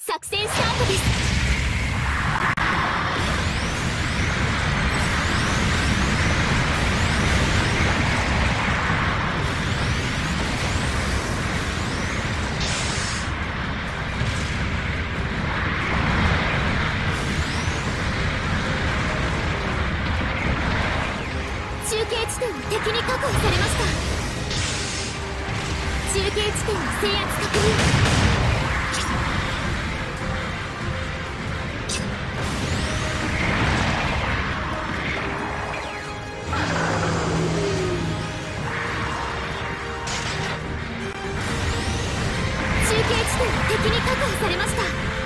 作戦スタートです。中継地点を敵に確保されました。中継地点の制圧確認。中継地点を敵に確保されました。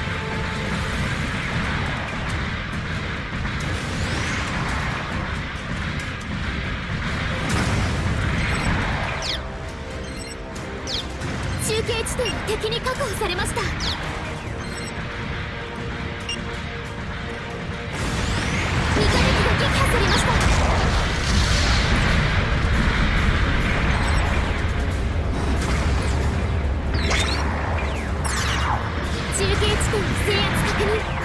中継地点を敵に確保されました。2回機が撃破されました。中継地点の制圧確認。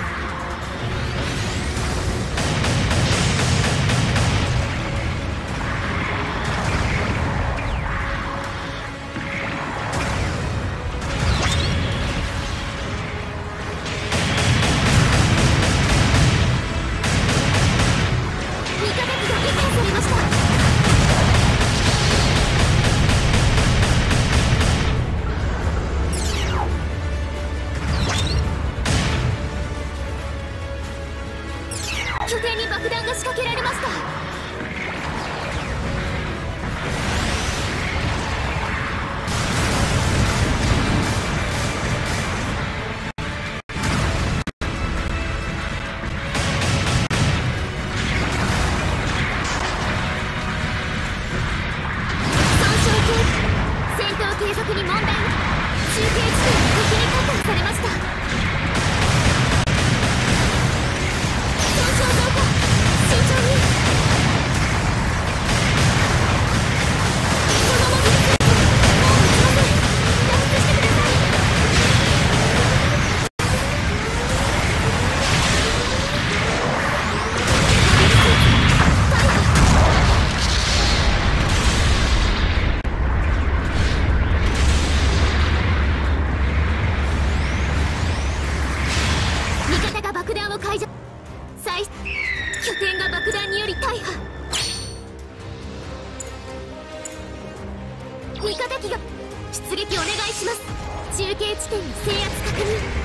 拠点に爆弾が仕掛けられました。戦闘継続に問題。中継地点が敵に確保されました。爆弾を解除。拠点が爆弾により大破。味方機が出撃お願いします。中継地点の制圧確認。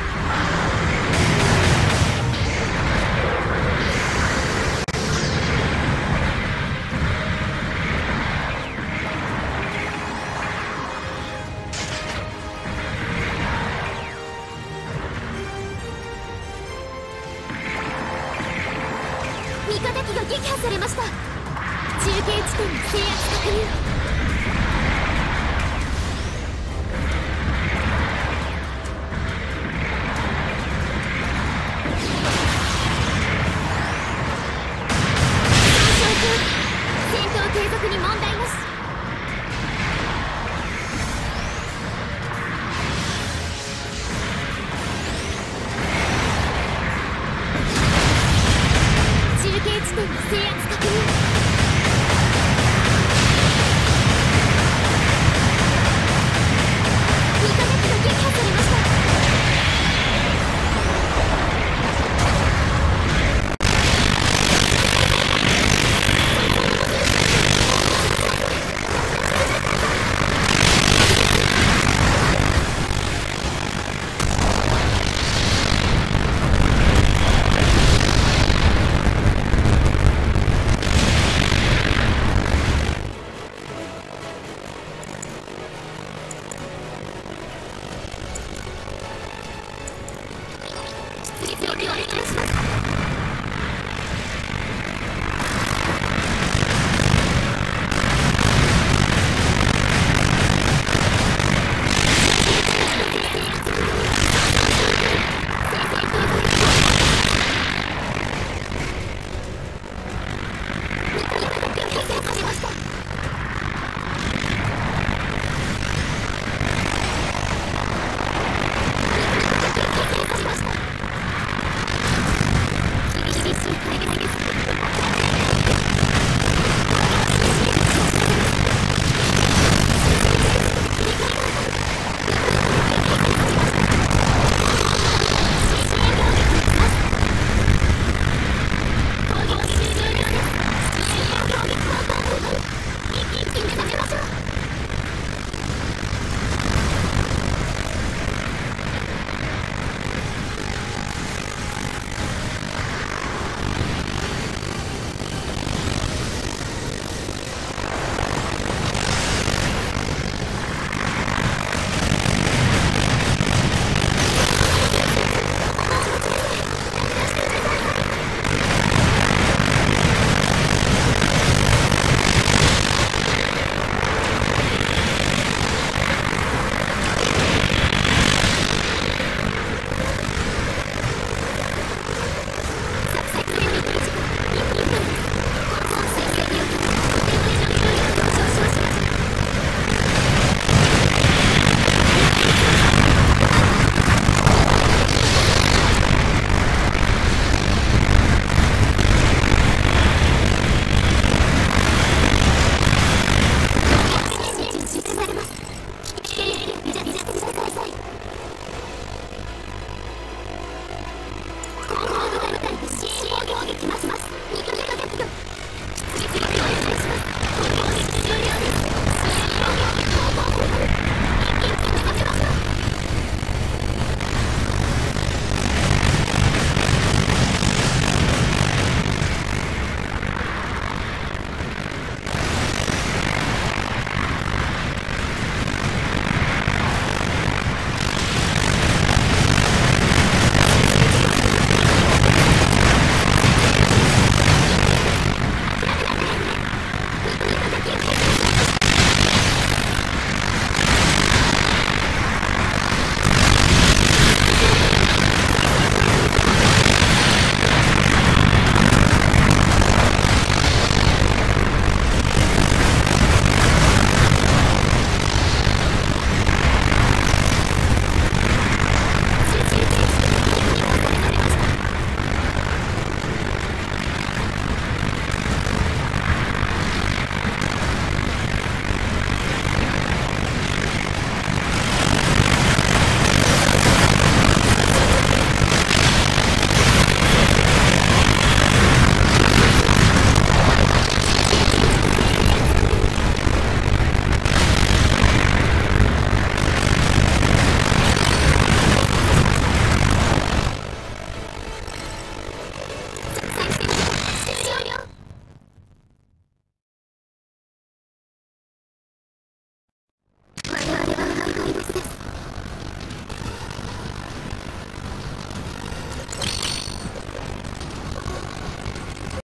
味方機が撃破されました。中継地点の制圧確認。戦闘継続に問題なし。中継地点の制圧確認。味方機が撃破されました。お願いします。